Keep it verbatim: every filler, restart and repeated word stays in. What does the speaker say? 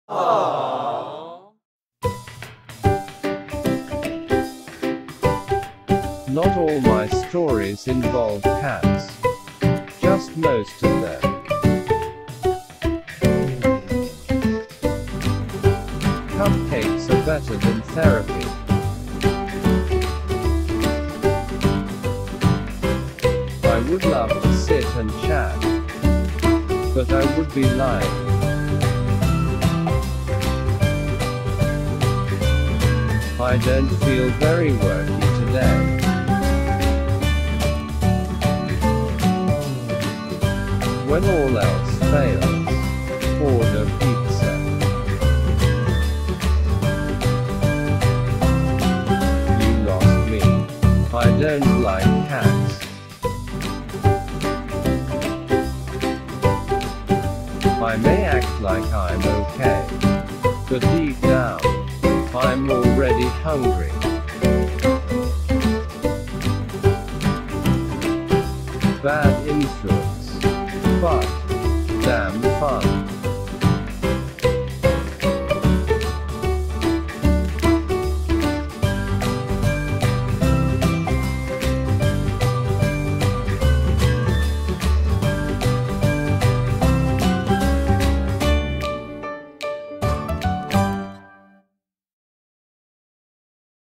Aww. Not all my stories involve cats. Just most of them. Cupcakes are better than therapy. I would love to sit and chat, but I would be lying. I don't feel very worky today. When all else fails, order pizza. You lost me. I don't like cats. I may act like I'm okay, but deep down, I'm already hungry. Bad influence, but damn fun.